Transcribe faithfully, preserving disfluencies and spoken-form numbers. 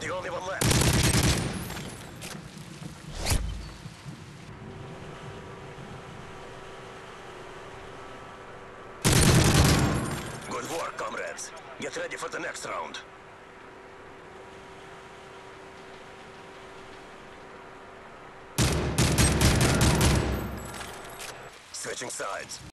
the only one left. Good work, comrades. Get ready for the next round. Switching sides.